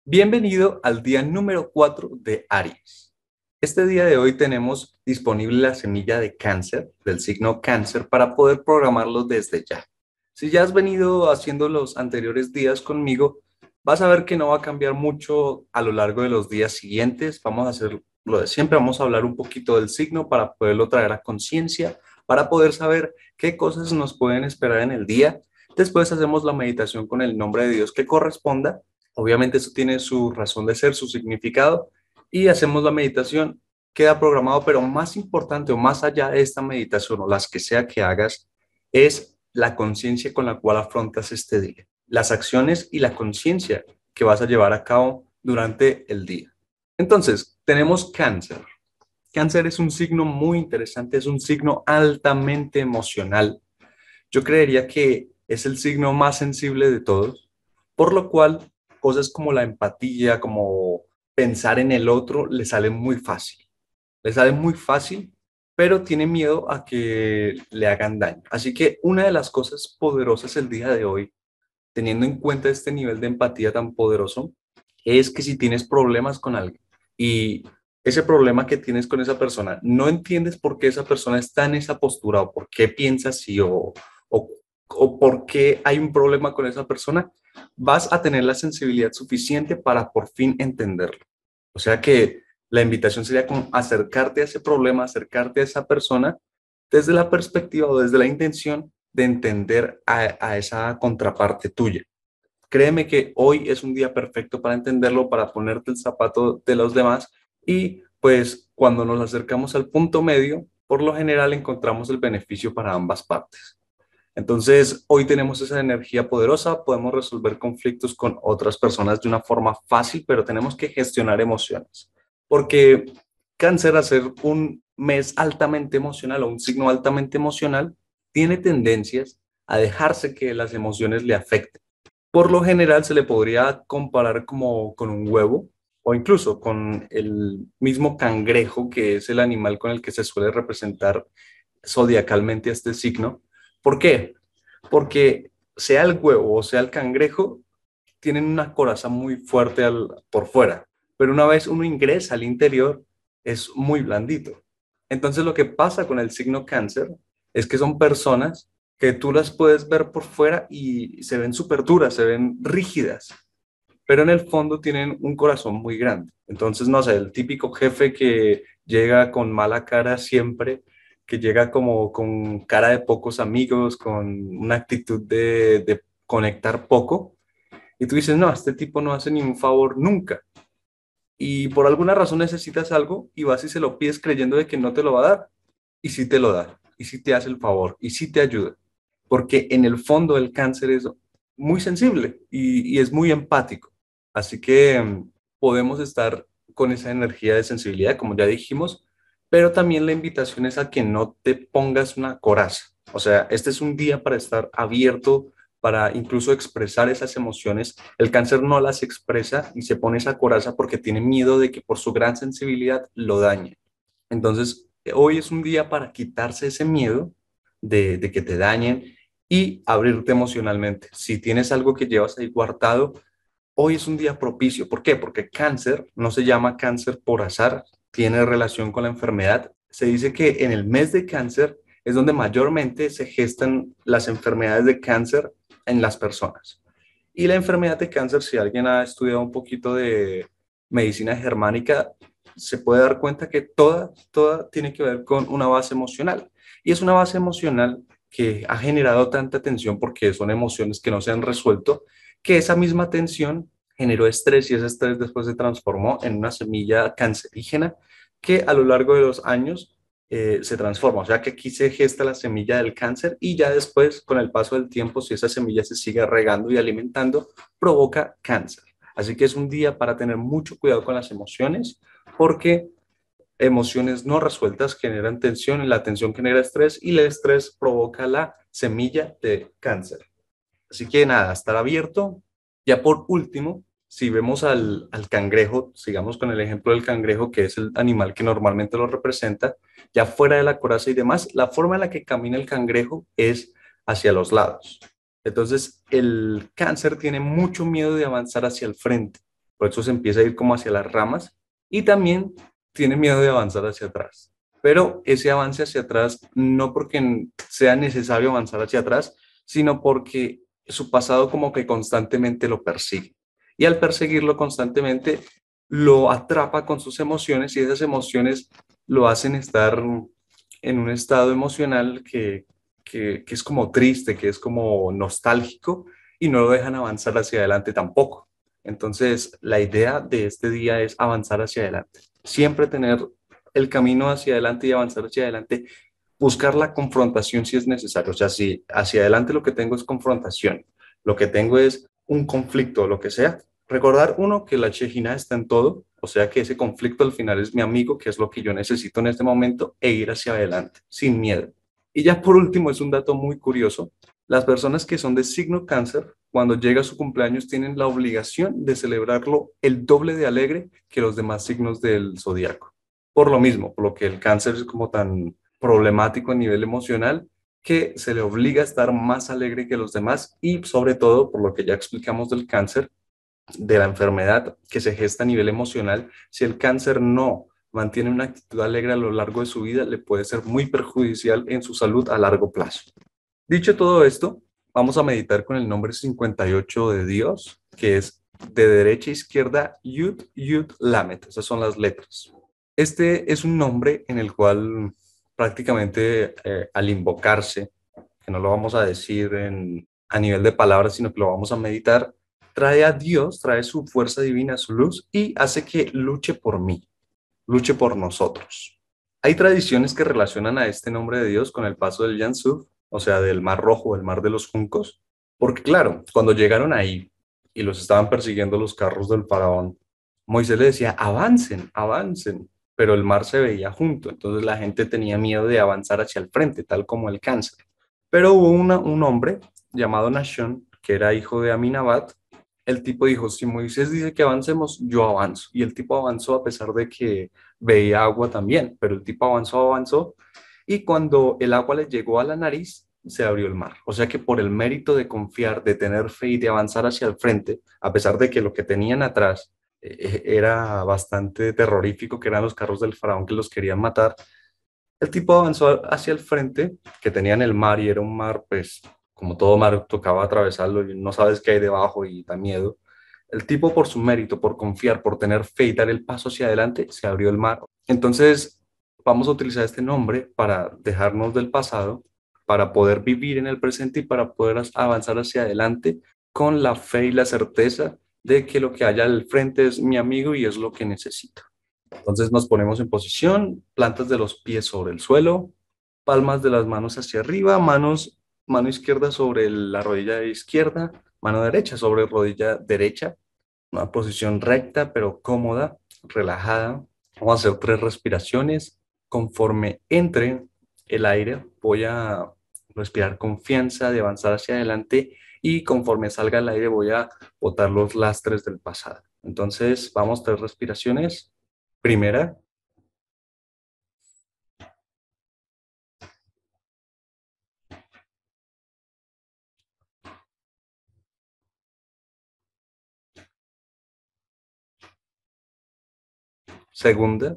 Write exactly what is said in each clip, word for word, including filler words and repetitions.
Bienvenido al día número cuatro de Aries. Este día de hoy tenemos disponible la semilla de cáncer, del signo cáncer, para poder programarlo desde ya. Si ya has venido haciendo los anteriores días conmigo, vas a ver que no va a cambiar mucho a lo largo de los días siguientes. Vamos a hacer lo de siempre, vamos a hablar un poquito del signo para poderlo traer a conciencia, para poder saber qué cosas nos pueden esperar en el día. Después hacemos la meditación con el nombre de Dios que corresponda. Obviamente eso tiene su razón de ser, su significado, y hacemos la meditación, queda programado, pero más importante o más allá de esta meditación o las que sea que hagas, es la conciencia con la cual afrontas este día, las acciones y la conciencia que vas a llevar a cabo durante el día. Entonces, tenemos cáncer. Cáncer es un signo muy interesante, es un signo altamente emocional. Yo creería que es el signo más sensible de todos, por lo cual cosas como la empatía, como pensar en el otro, le sale muy fácil. Le sale muy fácil, pero tiene miedo a que le hagan daño. Así que una de las cosas poderosas el día de hoy, teniendo en cuenta este nivel de empatía tan poderoso, es que si tienes problemas con alguien y ese problema que tienes con esa persona, no entiendes por qué esa persona está en esa postura o por qué piensa así o, o, o por qué hay un problema con esa persona, vas a tener la sensibilidad suficiente para por fin entenderlo. O sea que la invitación sería como acercarte a ese problema, acercarte a esa persona desde la perspectiva o desde la intención de entender a, a esa contraparte tuya. Créeme que hoy es un día perfecto para entenderlo, para ponerte el zapato de los demás y pues cuando nos acercamos al punto medio, por lo general encontramos el beneficio para ambas partes. Entonces, hoy tenemos esa energía poderosa, podemos resolver conflictos con otras personas de una forma fácil, pero tenemos que gestionar emociones. Porque cáncer, a ser un mes altamente emocional o un signo altamente emocional, tiene tendencias a dejarse que las emociones le afecten. Por lo general se le podría comparar como con un huevo o incluso con el mismo cangrejo, que es el animal con el que se suele representar zodiacalmente a este signo. ¿Por qué? Porque sea el huevo o sea el cangrejo, tienen una coraza muy fuerte al, por fuera, pero una vez uno ingresa al interior, es muy blandito. Entonces lo que pasa con el signo cáncer es que son personas que tú las puedes ver por fuera y se ven súper duras, se ven rígidas, pero en el fondo tienen un corazón muy grande. Entonces, no sé, el típico jefe que llega con mala cara siempre, que llega como con cara de pocos amigos, con una actitud de, de conectar poco, y tú dices, no, este tipo no hace ningún favor nunca. Y por alguna razón necesitas algo y vas y se lo pides creyendo de que no te lo va a dar. Y sí te lo da, y sí te hace el favor, y sí te ayuda. Porque en el fondo el cáncer es muy sensible y, y es muy empático. Así que mm, podemos estar con esa energía de sensibilidad, como ya dijimos, pero también la invitación es a que no te pongas una coraza. O sea, este es un día para estar abierto, para incluso expresar esas emociones. El cáncer no las expresa y se pone esa coraza porque tiene miedo de que por su gran sensibilidad lo dañe. Entonces, hoy es un día para quitarse ese miedo de, de que te dañen y abrirte emocionalmente. Si tienes algo que llevas ahí guardado, hoy es un día propicio. ¿Por qué? Porque cáncer no se llama cáncer por azar, tiene relación con la enfermedad. Se dice que en el mes de cáncer es donde mayormente se gestan las enfermedades de cáncer en las personas. Y la enfermedad de cáncer, si alguien ha estudiado un poquito de medicina germánica, se puede dar cuenta que toda, toda tiene que ver con una base emocional. Y es una base emocional que ha generado tanta tensión porque son emociones que no se han resuelto, que esa misma tensión generó estrés y ese estrés después se transformó en una semilla cancerígena que a lo largo de los años eh, se transforma. O sea que aquí se gesta la semilla del cáncer y ya después, con el paso del tiempo, si esa semilla se sigue regando y alimentando, provoca cáncer. Así que es un día para tener mucho cuidado con las emociones porque emociones no resueltas generan tensión y la tensión genera estrés y el estrés provoca la semilla de cáncer. Así que nada, estar abierto. Ya por último, si vemos al, al cangrejo, sigamos con el ejemplo del cangrejo, que es el animal que normalmente lo representa, ya fuera de la coraza y demás, la forma en la que camina el cangrejo es hacia los lados. Entonces, el cáncer tiene mucho miedo de avanzar hacia el frente. por eso se empieza a ir como hacia las ramas y también tiene miedo de avanzar hacia atrás. Pero ese avance hacia atrás no porque sea necesario avanzar hacia atrás, sino porque su pasado como que constantemente lo persigue. Y al perseguirlo constantemente, lo atrapa con sus emociones y esas emociones lo hacen estar en un estado emocional que, que, que es como triste, que es como nostálgico y no lo dejan avanzar hacia adelante tampoco. Entonces, la idea de este día es avanzar hacia adelante. Siempre tener el camino hacia adelante y avanzar hacia adelante, buscar la confrontación si es necesario. O sea, si hacia adelante lo que tengo es confrontación, lo que tengo es un conflicto, lo que sea, recordar uno que la Shejina está en todo, o sea que ese conflicto al final es mi amigo, que es lo que yo necesito en este momento, e ir hacia adelante, sin miedo. Y ya por último, es un dato muy curioso, las personas que son de signo cáncer, cuando llega su cumpleaños, tienen la obligación de celebrarlo el doble de alegre que los demás signos del zodiaco. Por lo mismo, por lo que el cáncer es como tan problemático a nivel emocional, que se le obliga a estar más alegre que los demás y sobre todo, por lo que ya explicamos del cáncer, de la enfermedad que se gesta a nivel emocional, si el cáncer no mantiene una actitud alegre a lo largo de su vida, le puede ser muy perjudicial en su salud a largo plazo. Dicho todo esto, vamos a meditar con el nombre cincuenta y ocho de Dios, que es de derecha a izquierda, Yud, Yud, Lamet. Esas son las letras. Este es un nombre en el cual prácticamente eh, al invocarse, que no lo vamos a decir en, a nivel de palabras, sino que lo vamos a meditar, trae a Dios, trae su fuerza divina, su luz y hace que luche por mí, luche por nosotros. Hay tradiciones que relacionan a este nombre de Dios con el paso del Yansuf, o sea, del Mar Rojo, el Mar de los Juncos, porque claro, cuando llegaron ahí y los estaban persiguiendo los carros del faraón, Moisés le decía, avancen, avancen, pero el mar se veía junto, entonces la gente tenía miedo de avanzar hacia el frente, tal como el cáncer. Pero hubo una- un hombre llamado Nashon, que era hijo de Aminabad. El tipo dijo, si Moisés dice que avancemos, yo avanzo. Y el tipo avanzó a pesar de que veía agua también, pero el tipo avanzó, avanzó, y cuando el agua le llegó a la nariz, se abrió el mar. O sea que por el mérito de confiar, de tener fe y de avanzar hacia el frente, a pesar de que lo que tenían atrás eh, era bastante terrorífico, que eran los carros del faraón que los querían matar, el tipo avanzó hacia el frente, que tenían el mar y era un mar, pues, como todo mar, tocaba atravesarlo y no sabes qué hay debajo y da miedo. El tipo, por su mérito, por confiar, por tener fe y dar el paso hacia adelante, se abrió el mar. Entonces, vamos a utilizar este nombre para dejarnos del pasado, para poder vivir en el presente y para poder as- avanzar hacia adelante con la fe y la certeza de que lo que haya al frente es mi amigo y es lo que necesito. Entonces nos ponemos en posición, plantas de los pies sobre el suelo, palmas de las manos hacia arriba, manos, mano izquierda sobre la rodilla izquierda, mano derecha sobre rodilla derecha, una posición recta pero cómoda, relajada. Vamos a hacer tres respiraciones. Conforme entre el aire, voy a respirar confianza de avanzar hacia adelante y conforme salga el aire voy a botar los lastres del pasado. Entonces, vamos, tres respiraciones. Primera, segunda,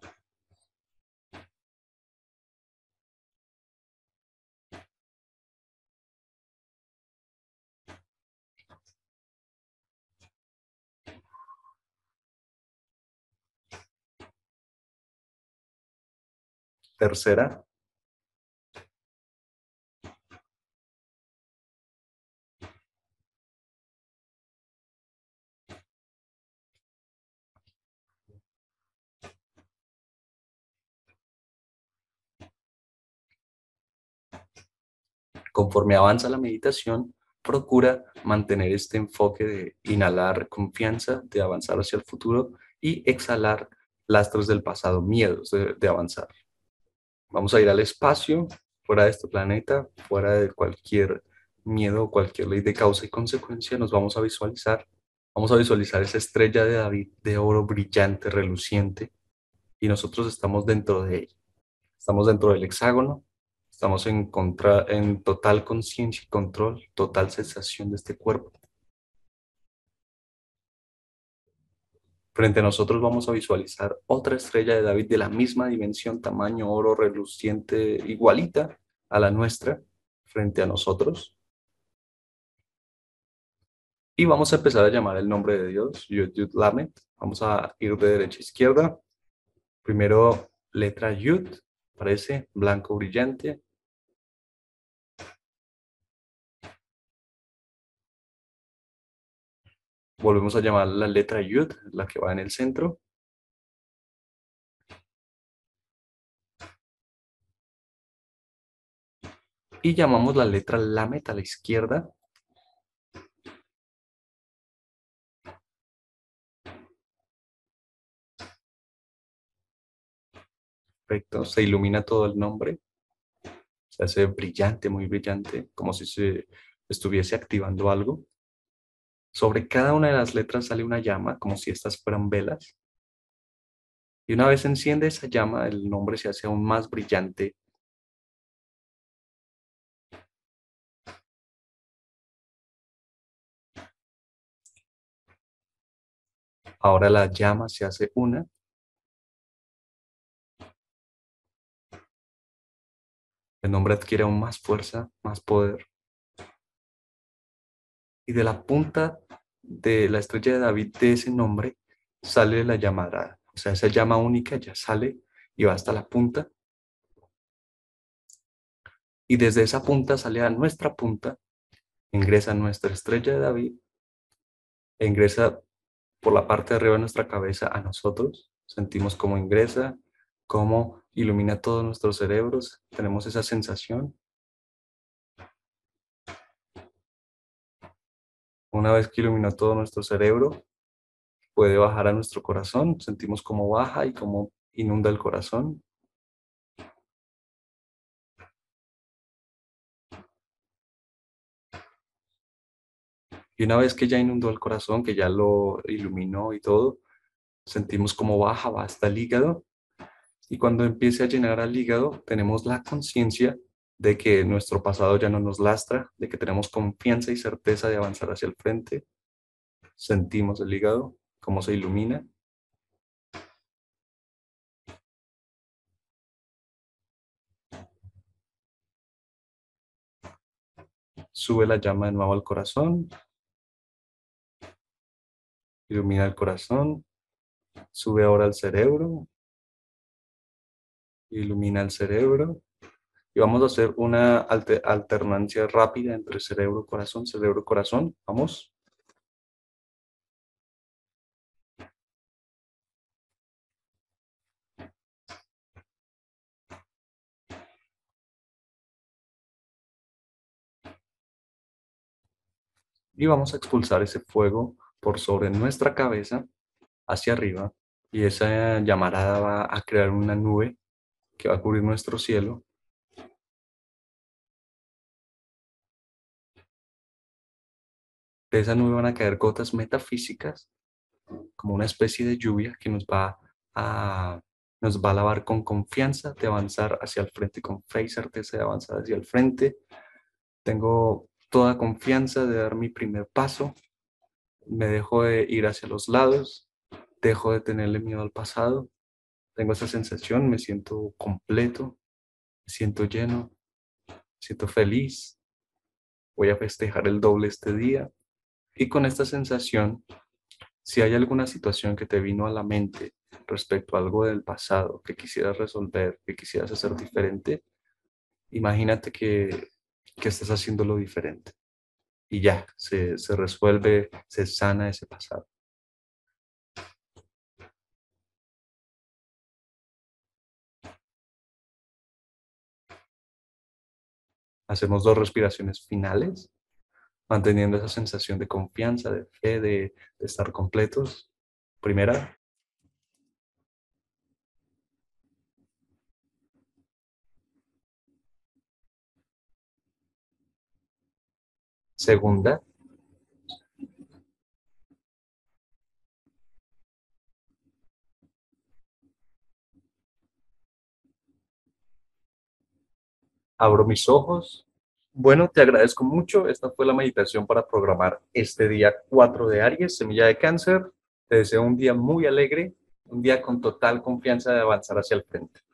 tercera, conforme avanza la meditación, procura mantener este enfoque de inhalar confianza, de avanzar hacia el futuro y exhalar lastres del pasado, miedos de, de avanzar. Vamos a ir al espacio, fuera de este planeta, fuera de cualquier miedo o cualquier ley de causa y consecuencia, nos vamos a visualizar. Vamos a visualizar esa estrella de David de oro brillante, reluciente, y nosotros estamos dentro de ella. Estamos dentro del hexágono, estamos en, contra, en total conciencia y control, total sensación de este cuerpo. Frente a nosotros vamos a visualizar otra estrella de David de la misma dimensión, tamaño, oro, reluciente, igualita a la nuestra, frente a nosotros. Y vamos a empezar a llamar el nombre de Dios, Yud Yud Lamet. Vamos a ir de derecha a izquierda. Primero, letra Yud, parece blanco brillante. Volvemos a llamar la letra Yud, la que va en el centro. Y llamamos la letra Lamet a la izquierda. Perfecto, se ilumina todo el nombre. Se hace brillante, muy brillante, como si se estuviese activando algo. Sobre cada una de las letras sale una llama, como si estas fueran velas. Y una vez se enciende esa llama, el nombre se hace aún más brillante. Ahora la llama se hace una. El nombre adquiere aún más fuerza, más poder. Y de la punta de la estrella de David de ese nombre sale la llamarada. O sea, esa llama única ya sale y va hasta la punta. Y desde esa punta sale a nuestra punta, ingresa nuestra estrella de David e ingresa por la parte de arriba de nuestra cabeza a nosotros. Sentimos cómo ingresa, cómo ilumina todos nuestros cerebros. Tenemos esa sensación. Una vez que iluminó todo nuestro cerebro, puede bajar a nuestro corazón. Sentimos cómo baja y cómo inunda el corazón. Y una vez que ya inundó el corazón, que ya lo iluminó y todo, sentimos cómo baja, va hasta el hígado. Y cuando empiece a llenar al hígado, tenemos la conciencia de que nuestro pasado ya no nos lastra, de que tenemos confianza y certeza de avanzar hacia el frente. Sentimos el hígado, cómo se ilumina. Sube la llama de nuevo al corazón, ilumina el corazón, sube ahora al cerebro, ilumina el cerebro. Y vamos a hacer una alter- alternancia rápida entre cerebro-corazón, cerebro-corazón. Vamos. Y vamos a expulsar ese fuego por sobre nuestra cabeza hacia arriba. Y esa llamarada va a crear una nube que va a cubrir nuestro cielo. De esa nube van a caer gotas metafísicas, como una especie de lluvia que nos va a, nos va a lavar con confianza de avanzar hacia el frente, con fe y certeza de avanzar hacia el frente. Tengo toda confianza de dar mi primer paso. Me dejo de ir hacia los lados, dejo de tenerle miedo al pasado. Tengo esa sensación, me siento completo, me siento lleno, me siento feliz. Voy a festejar el doble este día. Y con esta sensación, si hay alguna situación que te vino a la mente respecto a algo del pasado que quisieras resolver, que quisieras hacer diferente, imagínate que, que estás haciéndolo diferente y ya, se, se resuelve, se sana ese pasado. Hacemos dos respiraciones finales, manteniendo esa sensación de confianza, de fe, de, de estar completos. Primera, segunda, abro mis ojos. Bueno, te agradezco mucho. Esta fue la meditación para programar este día cuatro de Aries, semilla de cáncer. Te deseo un día muy alegre, un día con total confianza de avanzar hacia el frente.